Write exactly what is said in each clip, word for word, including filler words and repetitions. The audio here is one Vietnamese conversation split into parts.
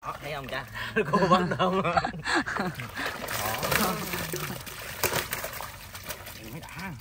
Đó, thấy không cha? Cô bắt không? Mới đã.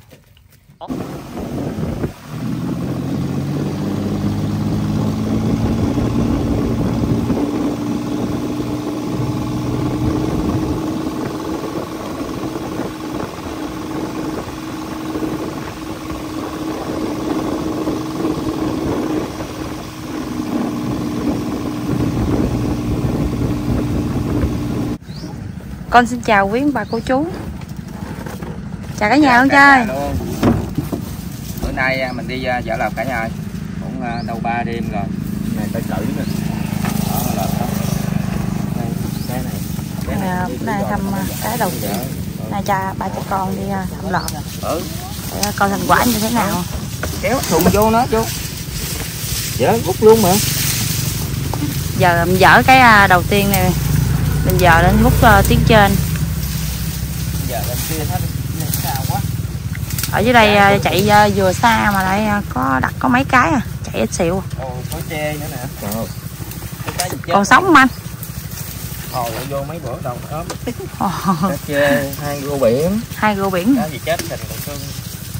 Con xin chào quý bà cô chú. Chào cả nhà con trai. Bữa nay mình đi Võ Lộc cả nhà ơi. Cũng đâu ba đêm rồi. Này tay cử nè. Đó là đó. Đây, cái này. Cái này, bữa nay thăm cái đầu tiên. Nay cha ba cha con đi thăm lợn. Ừ. Để coi thành quả như thế nào. Kéo thùng vô nó chú. Dở rút luôn mà. Giờ mình dỡ cái đầu tiên này. Mình giờ đến múc uh, tiếng trên. Giờ lên kia hết xa quá. Ở dưới đây uh, chạy uh, vừa xa mà lại uh, có đặt có mấy cái à, chạy ít xịu. Ồ, có chê nữa nè. Trời. Còn sống không anh? Ồ, vô mấy bữa đầu ốm. Cá chê, hai rô biển. Hai rô biển. Cá gì chết thành còn cưng.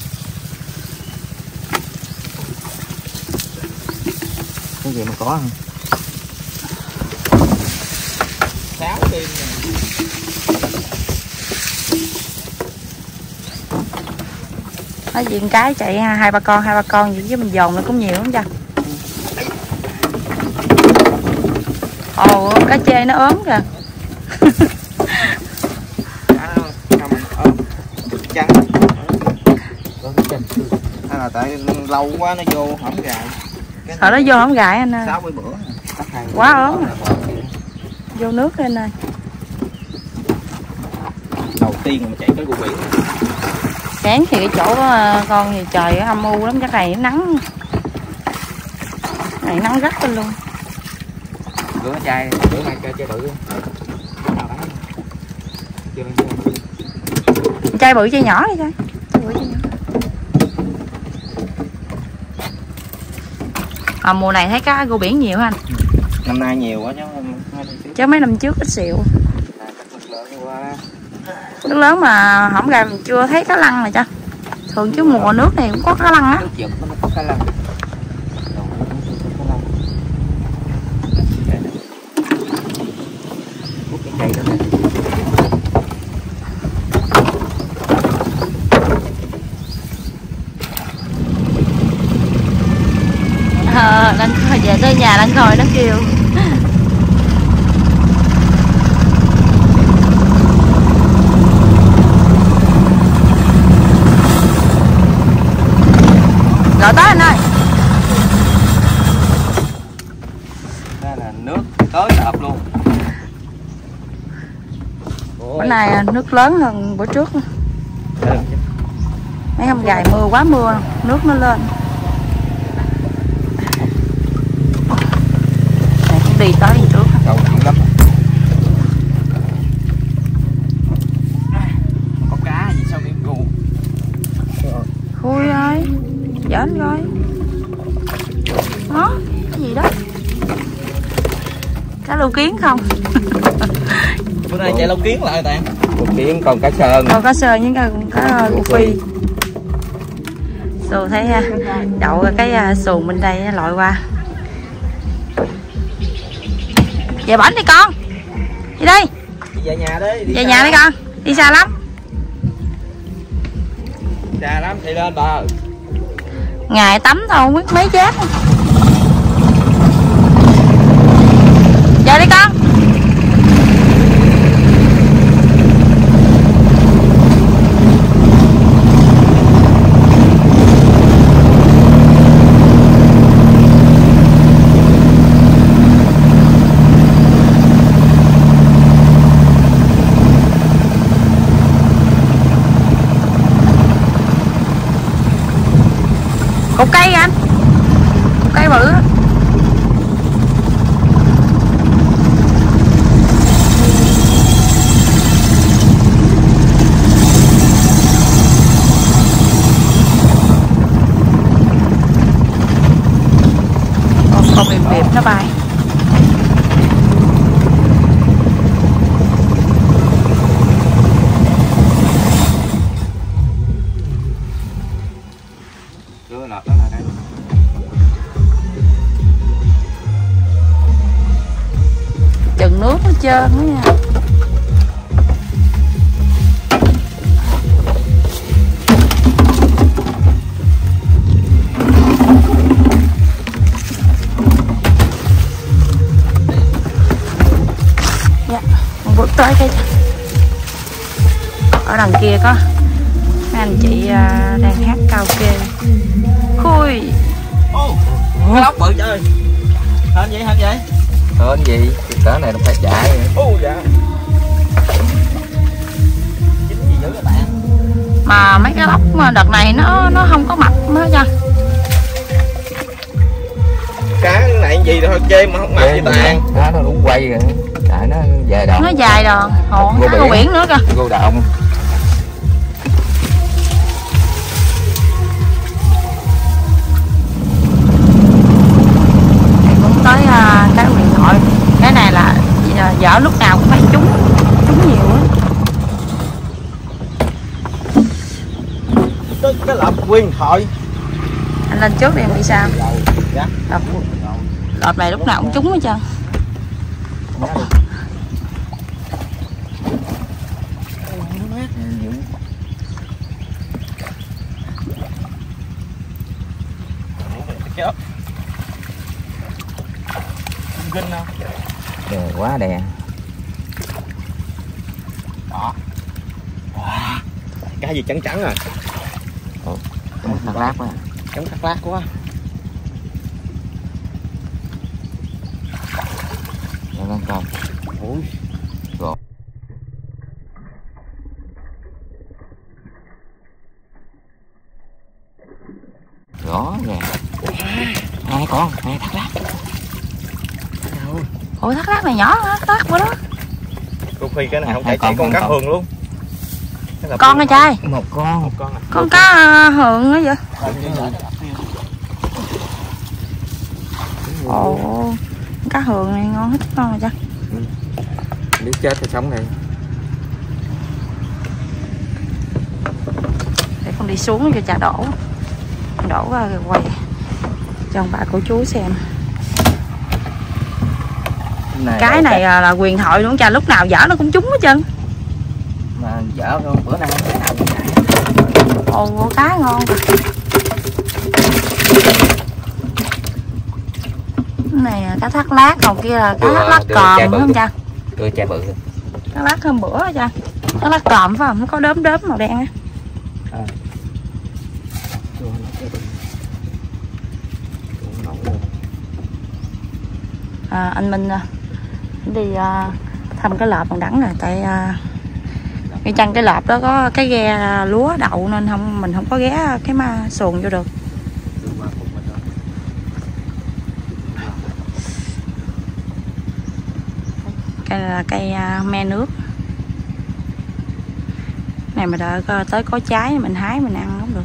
Cái gì mà có không? Sáu tim nè. Nói chuyện cái chạy hai ba con hai ba con vậy chứ mình dồn nó cũng nhiều lắm cha. Ồ, cá chê nó ốm kìa. Hay là tại lâu quá nó vô hổng gài. Sợ nó vô hổng gài anh ơi. sáu mươi bữa. Quá ốm. Vô nước lên ơi. Đầu tiên mà chạy tới rùa biển. Chán thì cái chỗ đó, con thì trời âm u lắm, chắc này nắng. Này nắng gắt lên luôn. Bữa chai, bữa nay chơi chơi bự. Chai bự chai nhỏ đi coi. Chai bự chai nhỏ. À, mùa này thấy cá rùa biển nhiều hả anh? Năm nay nhiều quá chứ. Chứ mấy năm trước ít xịu. Nước lớn mà hổng ra mình chưa thấy cá lăng này cha. Thường chứ mùa nước này cũng có cá lăng á. Ờ, đang về tới nhà đang ngồi nó kêu. Gọi tới anh ơi. Đây là nước tới đợt luôn. Bữa nay nước lớn hơn bữa trước. Mấy hôm gài mưa quá mưa, nước nó lên. Này cũng đi tới gì trước. Sâu nặng lắm. Có cá gì sao bị gù. Khui ơi. Giỡn rồi. Đó, cái gì đó. Cá lô kiến không? Bữa nay chạy lô kiến lại tàn. Lô kiến còn cá sờn. Còn cá sờn với cá, cá rô phi. Xù thấy đậu cái xuồng bên đây lội qua. Về bển đi con. Đi đi. Đi về nhà đi. Đi về nhà đi con. Đi xa lắm. Xa lắm thì lên bờ. Ngày tắm thôi không biết mấy chết. Về đi con. Cục cây anh. Cục cây bự. Con con bìm bìm nó bay. nguồn nước hết trơn đó nha. Dạ, mình bước tới cái ở đằng kia có mấy anh chị đang hát karaoke. Khui. Cái lóc bự trời. Hên vậy, hên vậy. Hên gì? Cái cỡ này nó phải chạy. Ô dạ. Dính gì dữ các bạn. Mà mấy cái lóc mà đợt này nó nó không có mập nữa nha. Cá cái này gì thôi chê mà không mập gì tàn. Cá nó cũng quay rồi. Tại nó dài đòn. Nó dài đòn. Ồ, cá biển. biển nữa kìa. Gô đồng. Tới uh, cái điện thoại, cái này là dở lúc nào cũng phải trúng trúng nhiều á. Cái, cái lợp quyền thoại Anh lên trước đi em đi sao? Dạ. Lợp, lợp này lúc nào cũng trúng hết trơn. Kinh không? Đè quá đè. Đó. Wow. Cái gì trắng trắng à? Ủa, trắng thác lát quá. Trắng thác lát quá. Nó lên con. Ui. Rồi. Rõ ràng. Hai con, hai thác lát. Ủa thác lát này nhỏ hả? Thác lát bữa đó. Cô Phi cái này không chạy chỉ con cá hường luôn. Con hả trai? Một con, một con. À. Con cá hường á vậy? Ồ, cá hường này ngon hết con rồi cha. Ừ. Nếu chết thì sống này. Để con đi xuống cho cha đổ. Đổ ra rồi quay cho ông bà cô chú xem. Này cái này là, là quyền thoại luôn cha, lúc nào dở nó cũng trúng hết trơn. Mà dở luôn bữa nay cái nào cũng vậy. Ồ cá ngon. Cái này là cá thác lát, còn kia là cá đưa, thác lát còm đúng không cha? Đưa chai bự. Thác lát hôm bữa đó cha. Thác lát còm phải không? Nó có đốm đốm màu đen á. À. À, anh Minh đi uh, thăm cái lợp bằng đắng rồi, tại uh, cái chăng cái lợp đó có cái ghe lúa đậu nên không mình không có ghé cái ma xuồng vô được. Cây là cây uh, me nước này, mà đợi tới có trái mình hái mình ăn không được.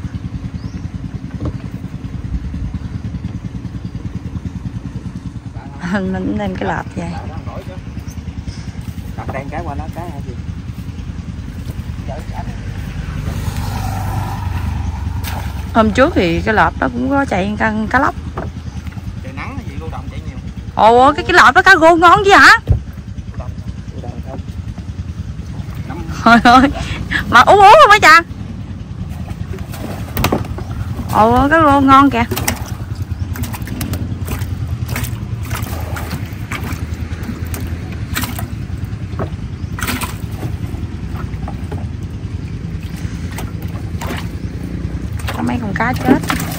Mình lên cái lợp vậy. Đang cái qua nó cái hay gì? Hôm trước thì cái lợp đó cũng có chạy cân cá lóc. Trời nắng hay gì cô Đồng chạy nhiều. Ồ cái cái lợp đó cá gô ngon chứ hả? Trời ơi. Mà uống uống không hả cha? Ồ cá gô ngon kìa. Mấy con cá chết.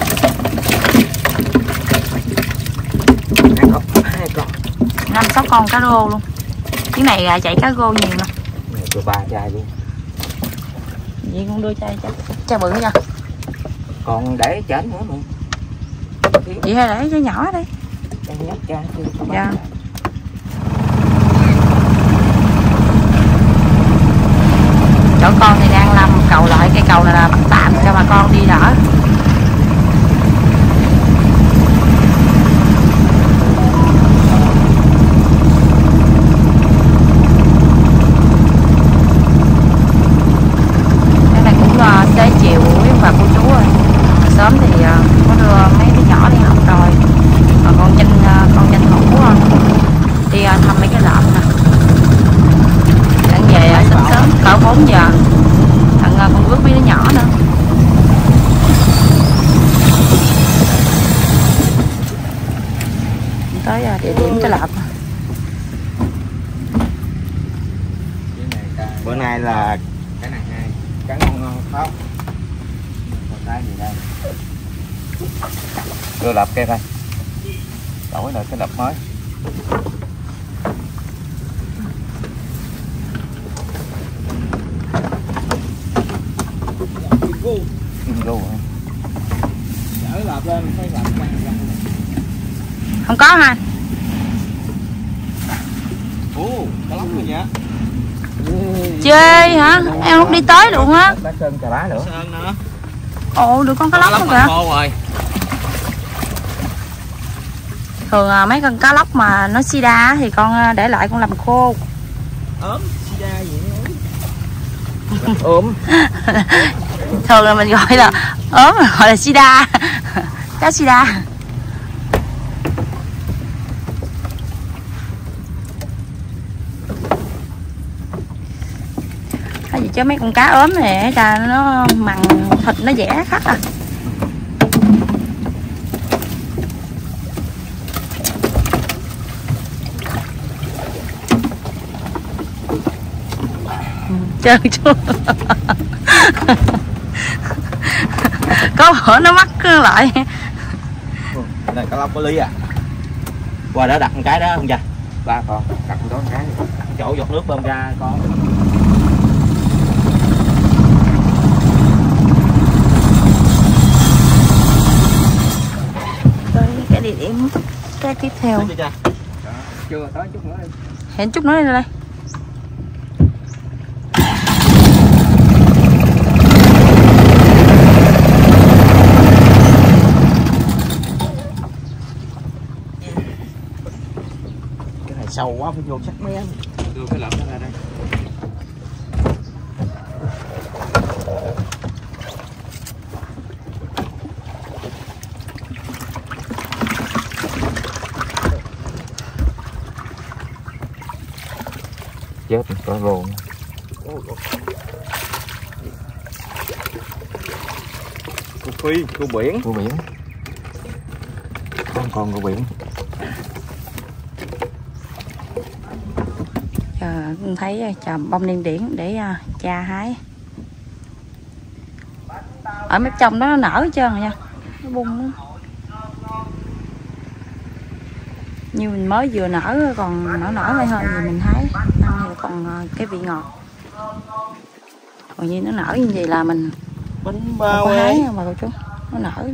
Hai con. Năm sáu con cá rô luôn. Cái này là chạy cá rô nhiều nè. Đưa ba chai luôn. Vậy con đưa chai chai. Chai bự nha. Còn để chén nữa mà. Vậy hay để chai nhỏ đi. Chai nhắc chai chứ. Dạ. Chỗ con thì đang làm cầu lại, cây cầu này là bắt tạm cho bà con đi đỡ. Cái này cũng uh, xế chiều với bà cô chú rồi. Sớm thì uh, có đưa mấy đứa nhỏ đi học rồi. Còn con Trinh uh, con tranh thủ uh, đi uh, thăm mấy cái lợn nè. cỡ bốn giờ. Thằng con Ruby nó nhỏ nữa. Tới địa điểm cái lợp. Bữa nay là cái này hai cá ngon ngon không? Còn cái gì đây? Đưa lợp kia thôi. Đổi lại cái lợp mới. Gu. Chở lợp lên thấy lợp không có ha. Ồ, cá lóc rồi nhá. Chơi hả? Em không đi tới luôn á. Cá sơn cà bá nữa. Sơn nữa. Ồ, được con cá lóc luôn kìa. Rồi. Thường à, mấy con cá lóc mà nó sida thì con để lại con làm khô. Ốm, sida gì nữa. Ốm. Thường là mình gọi là ốm, gọi là sida. Cá sida. Hay gì chứ mấy con cá ốm này ra nó mặn thịt nó dẻ khác à. Trơn chưa. Có bữa nó mắc lại. Này cá lóc có lý à. Qua đó đặt một cái đó không cha? Ba con, đặt một cái. Chỗ giọt nước bơm ra con. Tới cái địa điểm cái tiếp theo. Chưa, chưa tới chút nữa đi. Hẹn chút nữa đi đây. Sâu quá phải vô sắc mé. Đưa cái lợp nó ra đây. Chết có rồn. Cô phi, cô biển. Cô biển. Con con cô biển. Thấy chàm bông điên điển để uh, cha hái. Ở mấy trong đó nó nở hết trơn rồi nha. Nó bung đó. Như mình mới vừa nở còn nở nở hay hơn thì mình hái ăn thì còn uh, cái vị ngọt. Còn như nó nở như vậy là mình bánh bao hái mà cô chú. Nó nở.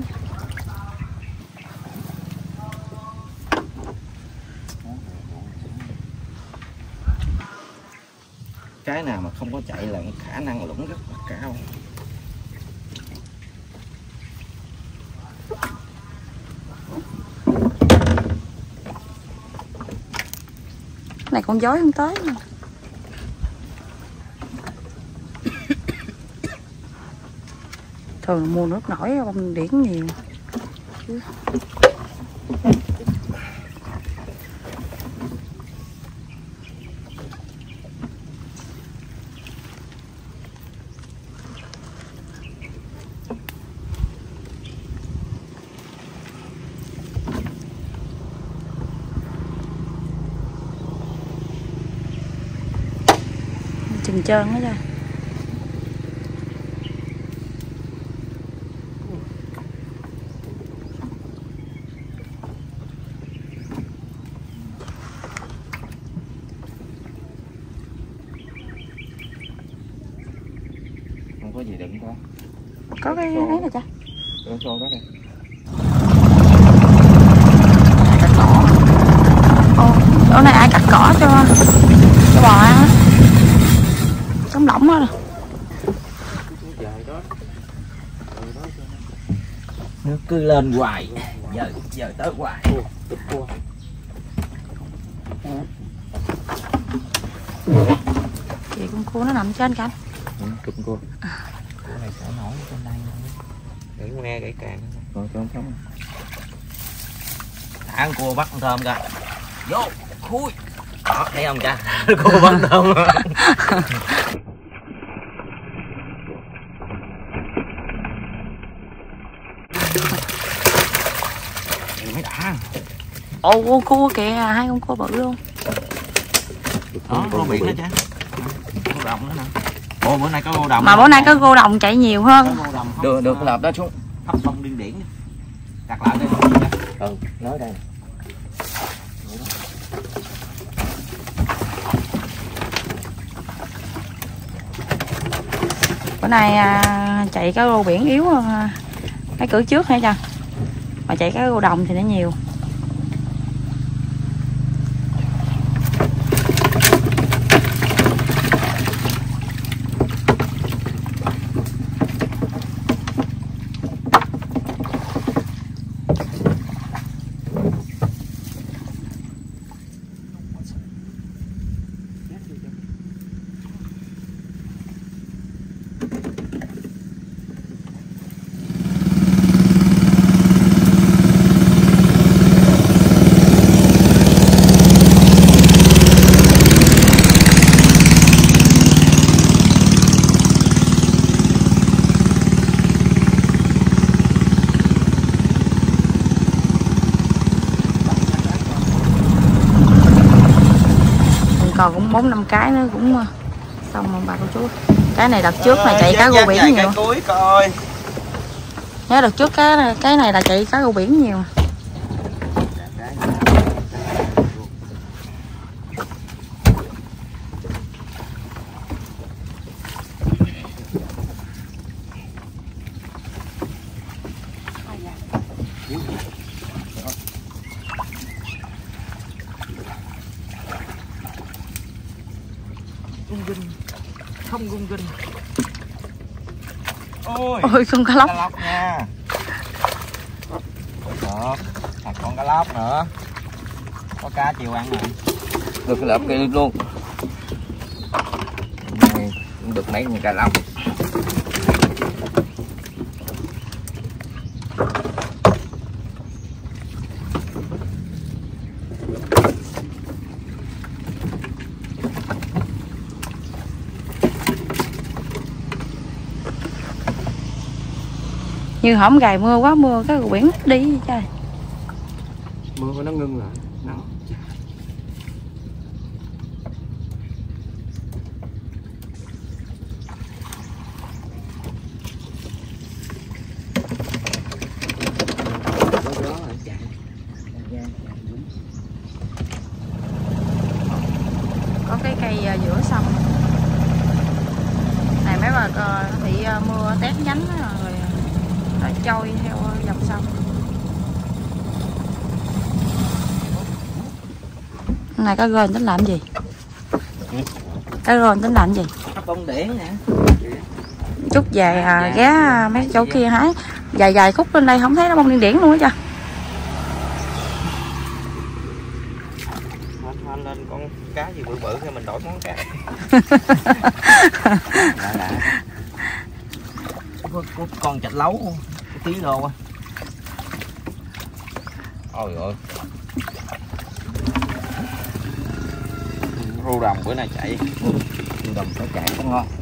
Cái nào mà không có chạy là khả năng lũng rất là cao. Cái này con dối không tới mà. Thường mua nước nổi bông điển nhiều. Chừng trơn hết rồi. Không có gì đựng có. Có cái ấy này cha. Cái xô đó đây. Cắt cỏ. Ô, chỗ này ai cắt cỏ cho cho bò ăn á. Trống lỏng á. Nước cứ lên hoài. Giờ giờ tới hoài. Chị con cua nó nằm trên cạnh. Ừ, cụm cua. Cua này sẽ nổi trên đây. Để nghe gãy càng. Còn không sống. Thả con cua bắt con thơm kìa. Vô, khui. Đó, thấy không cha? Cua bắt thơm. Ồ, cua kìa, hai con cua bự luôn. Đó, rô biển đó chứ. Rô đồng nữa nè. Ồ, bữa nay có rô đồng. Mà bữa nay có rô đồng chạy nhiều hơn. Được, được, lợp đó xuống. Hấp xong điên điển. Đặt lại đây. Ừ, nói đây. Bữa nay à, chạy cá rô biển yếu hơn à, cái cửa trước hả cha? Mà chạy cá rô đồng thì nó nhiều. Còn cũng bốn năm cái nữa cũng xong rồi bà cô chú. Cái này đợt trước là chạy cá rô biển nhiều. Cuối coi. Nhớ đợt trước cái cái này là chạy cá rô biển nhiều. Gung ginh, không gung ginh. Ôi, ôi con cá lóc. Cá lóc nha. Được, thật con cá lóc nữa. Có cá chiều ăn rồi. Được cái lợp kia luôn. Này cũng được mấy con cá lóc. Như hổng gài mưa quá, mưa cái biển đi trời. Mưa nó ngưng lại. Nắng. Có cái cây giữa sông này mấy bà bị mưa tét nhánh rồi nó trôi theo dòng sông. Này cá rô tính làm gì? Ừ. Cá rô tính làm gì? Hấp bông điển nè. Chút về à, ghé mấy chỗ kia hái dài dài khúc lên đây không thấy nó bông điên điển luôn á cha. Lên lên con cá gì bự bự thì mình đổi món cá. Con chạch lấu tí đồ á. Ôi ơi. Rô đồng bữa nay chạy. Rô đồng phải chạy không ngon.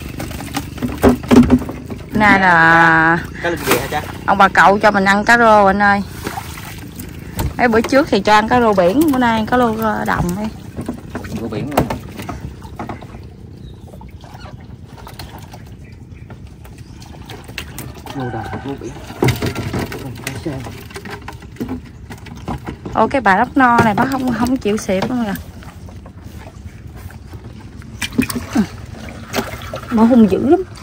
Nay là cá linh ghè hả cha? Ông bà cậu cho mình ăn cá rô anh ơi. Mấy bữa trước thì cho ăn cá rô biển, bữa nay cá rô đồng đi. Rô biển luôn. Rô đồng, rô biển. Ô cái bà lóc no này bác không không chịu xịp luôn rồi. Nó hung dữ lắm.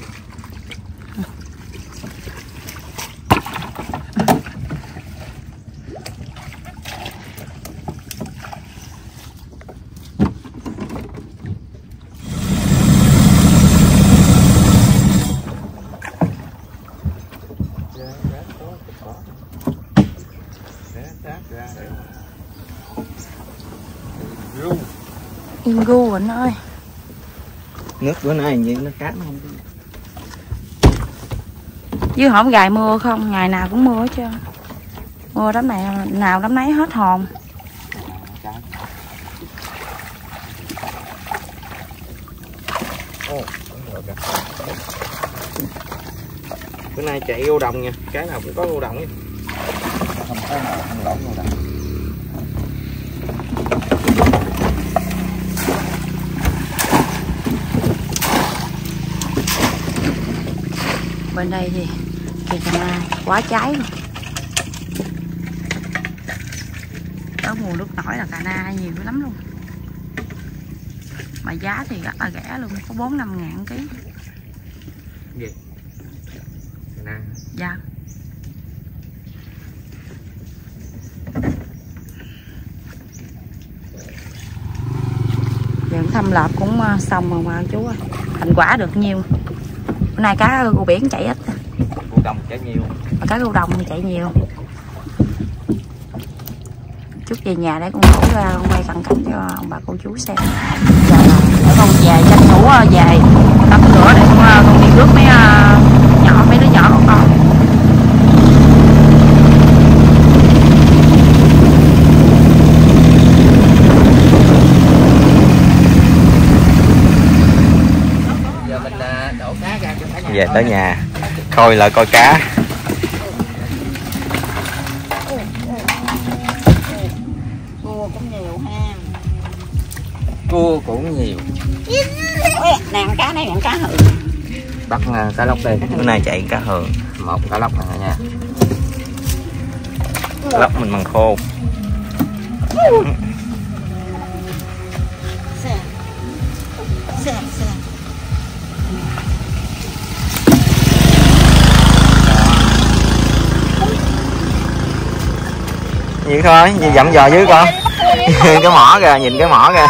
Yên gu anh ơi. Nước bữa nay như nó cá nó không. Chứ không gài mưa không, ngày nào cũng mưa hết trơn. Mưa đám này nào đám nấy hết hồn. Bữa nay chạy ô đồng nha, cái nào cũng có ô đồng nha. Không có nào không lỏng ô đồng. Bên đây thì cây cà na quá trái luôn. Đó mùa nước nổi là cà na nhiều lắm luôn. Mà giá thì rất là rẻ luôn, có bốn năm ngàn ký. Gì? Cà na. Dạ. Giờ thăm lợp cũng xong rồi mà chú ơi. Thành quả được nhiêu. Bữa nay cá rô biển chạy ít. Rô đồng chạy nhiều. Mà cá rô đồng thì chạy nhiều. Chút về nhà để con đổ ra con quay cận cảnh cho ông bà cô chú xem. Giờ là để con về tranh thủ về tắm rửa để con, con đi rước mấy nhỏ mấy đứa nhỏ của con. Giờ mình đổ cá ra cho cả nhà. Về tới nhà coi lại coi cá. Cua cũng nhiều ha. Cua cũng nhiều. Nè cá này là cá hự. Bắt cá lóc đây. Bữa nay chạy cá hường. Một cá lóc này nha. Cá lóc mình bằng khô. Xem. Xem xem. Vậy thôi, như dặm dò dưới con. Cái mỏ kìa, nhìn cái mỏ kìa.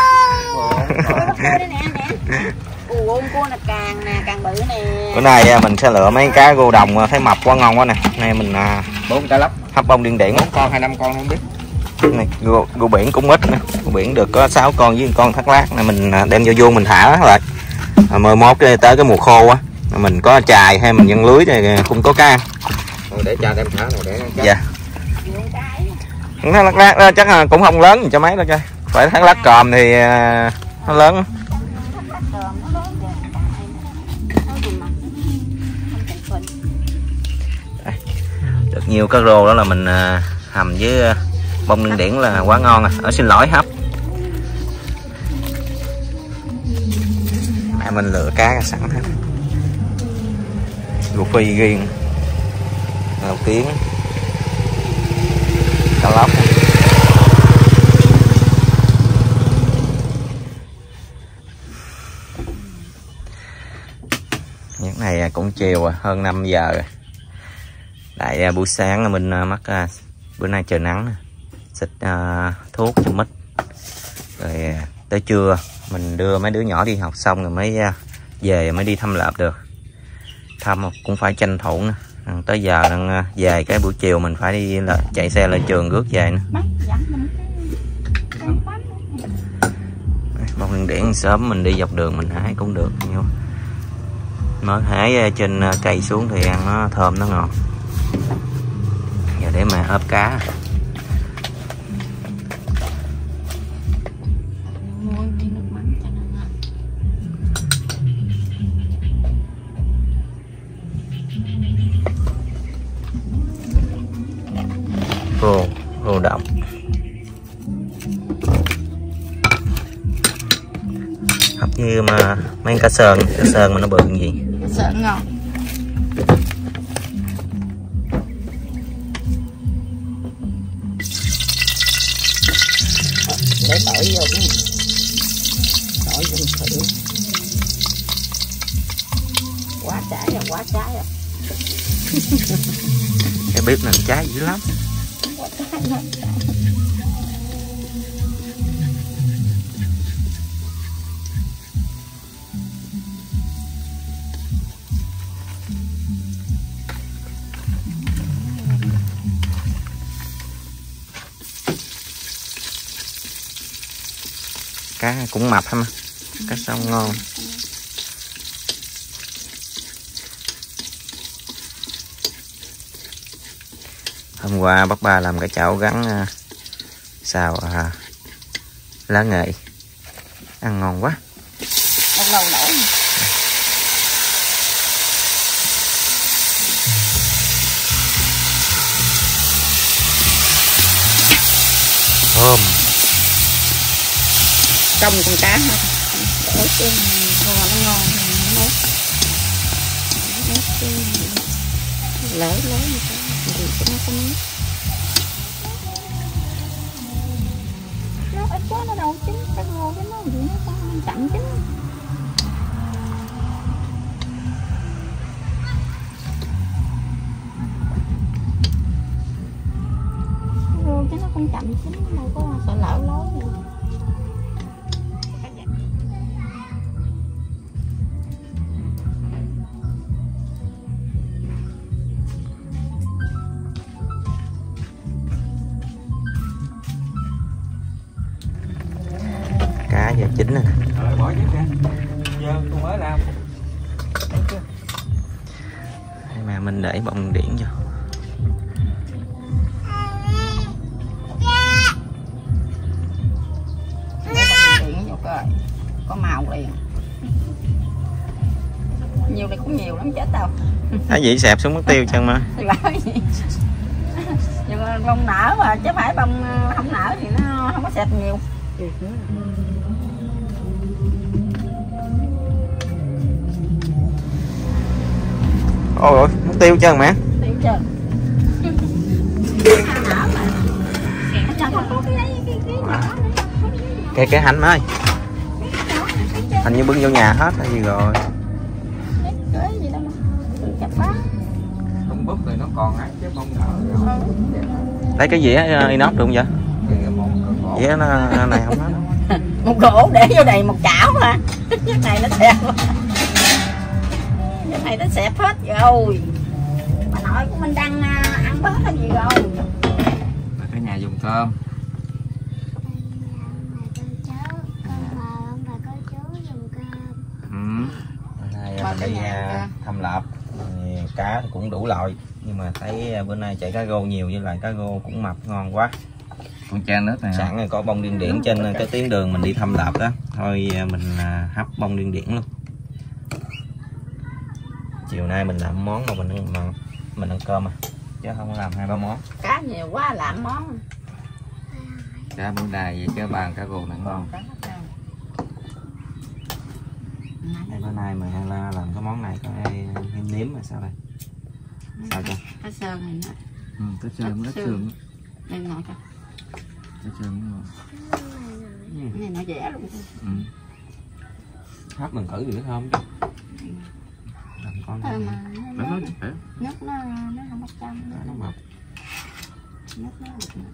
Ủa, cua nè, càng nè, càng bự nè. Bữa nay mình sẽ lựa mấy cá rô đồng thấy mập quá ngon quá nè. Nay mình bốn cá lóc, hấp bông điên điển. bốn con hay năm con không biết. Này, rô, rô biển cũng ít nè. Rô biển được có sáu con với con thác lát này mình đem vô vuông mình thả lại. mười mốt tới cái mùa khô á, mình có chài hay mình nhân lưới thì cũng có cá. Rồi để cha đem thả rồi để cá. Dạ. Thác lát đó chắc là cũng không lớn cho mấy đâu chơi. Phải thác lát còm thì nó lớn. Được nhiều cá rô đó là mình hầm với bông điên điển là quá ngon à. Ở xin lỗi hấp. Mẹ mình lựa cá sẵn hết. Rô phi riêng, đầu kiến, cá lóc. Những này cũng chiều à, hơn năm giờ rồi. Tại buổi sáng là mình mắc bữa nay trời nắng, xịt uh, thuốc cho mít. Rồi tới trưa mình đưa mấy đứa nhỏ đi học xong rồi mới về mới đi thăm lợp được. Thăm cũng phải tranh thủ nữa. Tới giờ đang về cái buổi chiều mình phải đi là chạy xe lên trường rước về nữa. Bông điên điển sớm mình đi dọc đường mình hái cũng được, nhưng mới hái trên cây xuống thì ăn nó thơm nó ngọt. Giờ để mà ốp cá. Rô, rô đồng. Hấp như mà mấy cá sờn, cá sờn mà nó bự như gì? Sờn ngon. Để tỏi vô cũng tỏi dùng thử. Quá trái rồi, quá trái rồi. Cái bếp này cháy dữ lắm. Quá trái lắm. Cá cũng mập ha, cá sông ngon. Hôm qua bác ba làm cái chảo gắn uh, xào uh, lá nghệ, ăn ngon quá. Lâu lâu nổi. Thơm. Trong con cá ha. Ớt nó ngon, nó ngon. Ớt. Ớt. lỡ lỡ như thế thì cho nó có nước. Nó ít quá nó đâu chín cái ngô cái nó gì nó không chậm chín. Ngô chứ nó không chậm chín đâu có sợ lỡ lối gì. Cá giờ chín rồi nè. Rồi bỏ chứ ra. Giờ tôi mới làm. Mà mình để bông điển vô. Điện vô coi. Có màu liền. Nhiều này cũng nhiều lắm chết đâu. Cái gì xẹp xuống mất tiêu chân mà. Nhưng mà bông nở mà chứ phải bông không nở thì nó không có xẹp nhiều. Ôi ôi, mất tiêu chân mẹ. Tiêu chân. Cái cái hành ơi. Hình như bưng vô nhà hết hay gì rồi. Bông búp rồi nó còn ấy chứ bông nở. Lấy cái gì á inox được không vậy? Vậy nó này không hết đâu. Một gỗ để vô đây một chảo mà. Cái này nó xẹp. Cái này nó xẹp hết rồi. Bà nội của mình đang ăn bớt hay gì rồi. Cả nhà dùng cơm. Ừ. Nay cái thăm lợp cá cũng đủ loại nhưng mà thấy bữa nay chạy cá rô nhiều với lại cá rô cũng mập ngon quá. Con chan nước này sẵn rồi có bông điên điển trên cái tuyến đường mình đi thăm lợp đó, thôi mình hấp bông điên điển luôn. Chiều nay mình làm món mà mình mà mình ăn cơm à chứ không có làm hai ba món. Cá nhiều quá làm món. Cá bún đài vậy chứ bàn cá rô nặng ngon. Đây bữa nay mình làm cái món này có ai nêm nếm mà sao đây? Sao cho? Cá sơn này nữa. Ừ, cá sơn, cá xương. Đây ngồi cho. Cá xương đúng không? Cái này nó dễ luôn. Ừ. Hấp mình thử được không chứ? Làm con Ờ, mà nó nó dễ. nước nó nó không mất trong. Nó mập. Nước nó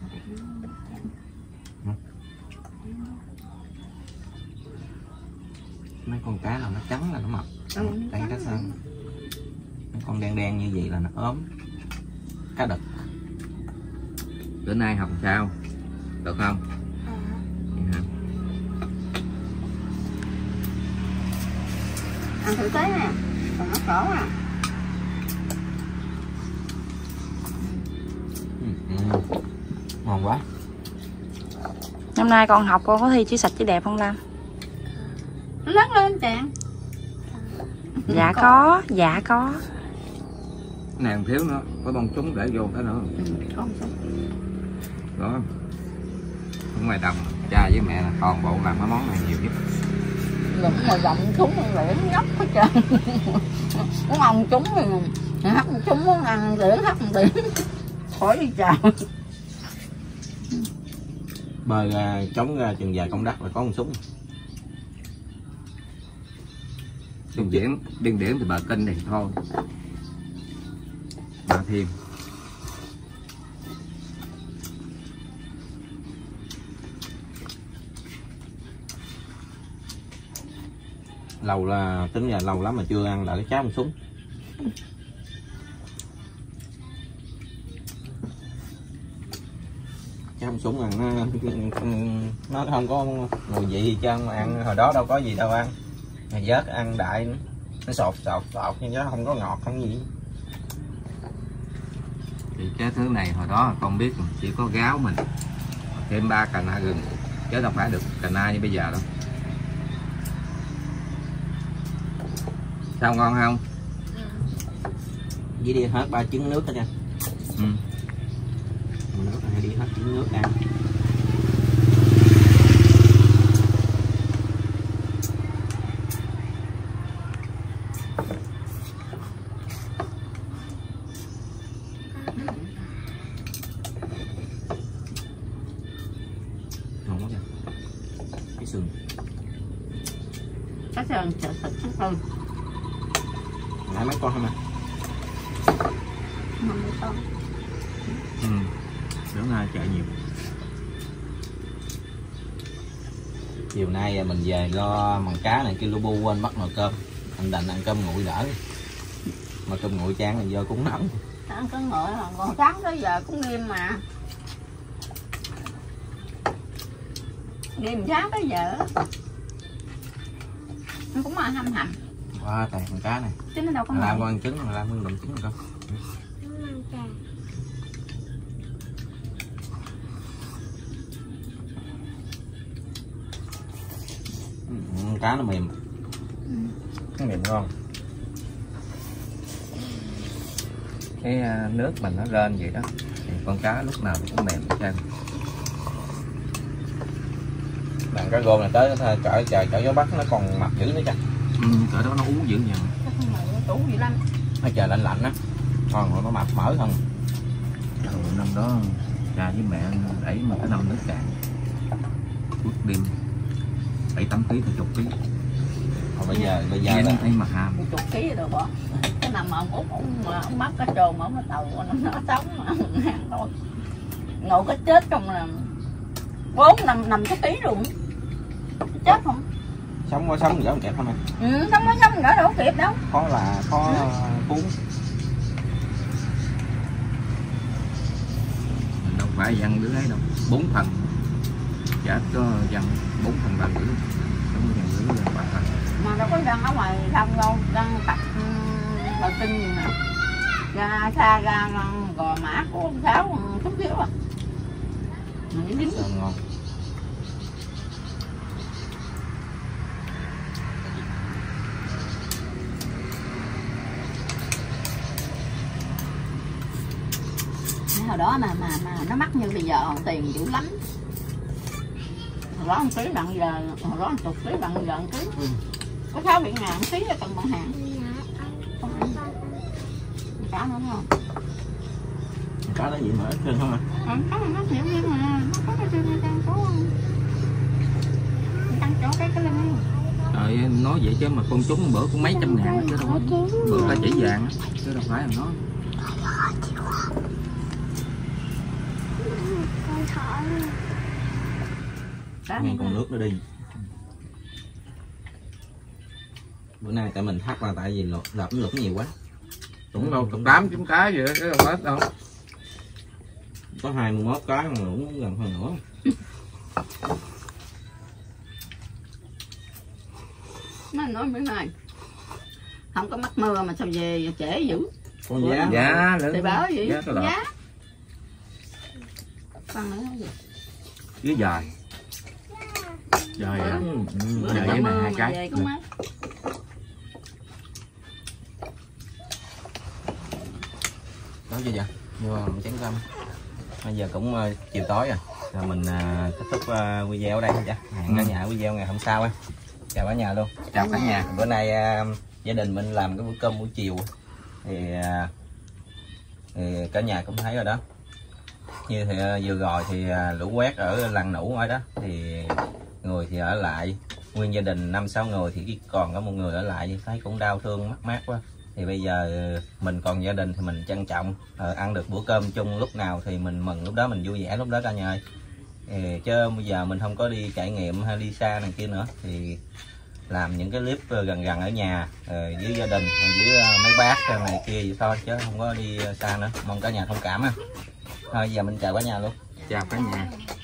Mấy con cá nào nó trắng là nó mập. Ừ, Đây cá sơn. Mấy con đen đen như vậy là nó ốm. Cá đực. Bữa nay học sao? Được không? Vậy hả? Ăn thử tế nè. Còn nó khổ à. Ừ. Ngon quá. Năm nay con học con có thi chữ sạch chữ đẹp không Lam? Lớn lên chàng. Dạ có, có dạ có. Nàng thiếu nó, có bông súng để vô cái nữa. Ừ, con Đó. Ở ngoài đồng, cha với mẹ là toàn bộ làm cái món này nhiều nhất. lụm mà gặm trúng liễn nhóc hết trơn. Muốn ông trúng thì hấp trúng, muốn ăn liễn hấp liễn. Khỏi đi chào. Bơi ra chống ra chừng vài công đất là có một súng. Điên điển, điên điển thì bà kinh thì thôi. Bà thêm. Lâu là tính là lâu lắm mà chưa ăn lại cái cháo một súng. Cháo một súng ăn nó, nó không có mùi vị gì trơn, mà ăn hồi đó đâu có gì đâu ăn. Mà vớt ăn đại nó sột sột sột nhưng nó không có ngọt không gì. Thì cái thứ này hồi đó con biết chỉ có gáo mình thêm ba cành na gừng chứ đâu phải được cành na như bây giờ đâu. Sao ngon không? Với đi hết ba trứng nước hết nha. Ừ. Nước này đi hết trứng nước ăn. Cá sườn chợ thịt cá sườn. Nãy mấy con hả mẹ? năm mươi con. Ừ. Bữa nay chạy nhiều. Chiều nay mình về lo mần cá này kia lu bu quên bắt nồi cơm. Anh đành ăn cơm nguội đỡ. Mà cơm nguội chán là do cũng nóng. Ăn cơm nguội còn sáng tới giờ cũng nghiêm mà. Nghiêm sáng tới giờ. Nó cũng ăn hầm hầm. Wow, trời con cá này. Chứ nó đâu có làm ngon. con ăn trứng, làm con đụng trứng rồi con. Ừ, cá nó mềm. Ừ. Nó mềm ngon. Cái nước mình nó lên vậy đó thì con cá lúc nào cũng mềm hết trơn. Bạn cá gồm này tới cỡ trời cỡ gió bắc nó còn mập dữ nữa cha. Ừ, cỡ đó nó uống dữ nhờ. Tủ gì lắm. Nó trời lạnh lạnh á, còn nó mập mỡ hơn. Ừ, năm đó cha với mẹ đẩy mà cái năm nước cạn suốt đêm bảy tám ký tới chục ký. Còn bây giờ bây giờ Nghe là thấy mà ham. Chục ký rồi bỏ. Cái nằm mà ông út ông, ông bắt cá trồn mà ông cái tàu nó, nó sống mà ông ăn thôi. Ngộ cái chết trong là bốn năm năm cái ký luôn. Chết không? sống có sống gỡ kẹp hả mẹ? Ừ, sống có sống gỡ đâu kịp đâu. Khó là khó cuốn. Mình đâu phải dằn đứa ấy đâu, bốn phần chả có dằn bốn phần ba rưỡi, không có dằn rưỡi là ba phần. Mà đâu có răng ở ngoài không đâu, răng tập đầu tinh gì nè, ra xa ra gò mã của ông Sáu chút xíu à. Mình dính. Ngon. Hồi đó mà mà mà nó mắc như bây giờ tiền dữ lắm. Hồi đó một ký bằng giờ, hồi đó một chục ký bằng giờ một ký. Ừ. Có sáu bảy ngàn một ký là cần bằng hàng. Cá nữa không? Cá đó gì mà ít hơn không ạ? Ừ, cá này nó nhiều nhưng mà nó có cái chân trang số tăng chỗ cái cái lên. Trời nói vậy chứ mà con trúng bữa cũng mấy trăm ngàn chứ đâu có. Bữa là chỉ vàng chứ đâu phải là nó. Nghe con nước nó đi. Bữa nay tại mình thắt là tại vì lợp nó lũng nhiều quá. Cũng đâu cục tám chín cái gì đó chứ đâu hết đâu. Có hai mươi mốt cái mà lũng gần hơn nữa. Nó nói bữa nay không có mắc mưa mà sao về trễ dữ. Con giá. Giá lớn. Thì báo gì? Giá cái Giá. Con nữa gì? Dưới dài. Dài à. Bữa Dài nay với này mưa hai mà cái. về có mấy. Đó chưa vậy? Vô một chén cơm. Bây giờ cũng uh, chiều tối rồi. Rồi mình uh, kết thúc uh, video ở đây nha. Hẹn cả Ừ. nhà video ngày hôm sau á. Chào cả nhà luôn. Chào cả nhà. Bữa nay uh, gia đình mình làm cái bữa cơm buổi chiều thì, uh, thì cả nhà cũng thấy rồi đó. Như thì uh, vừa rồi thì uh, lũ quét ở làng Nủ ở đó thì người thì ở lại, nguyên gia đình năm sáu người thì còn có một người ở lại, thấy cũng đau thương mất mát quá. Thì bây giờ mình còn gia đình thì mình trân trọng, ờ, ăn được bữa cơm chung lúc nào thì mình mừng lúc đó, mình vui vẻ lúc đó cả nhà ơi. Thì chứ bây giờ mình không có đi trải nghiệm hay đi xa này kia nữa thì làm những cái clip gần gần ở nhà rồi với gia đình với mấy bác này kia vậy thôi chứ không có đi xa nữa. Mong cả nhà thông cảm ha. Thôi giờ mình chào cả nhà luôn. Chào cả nhà.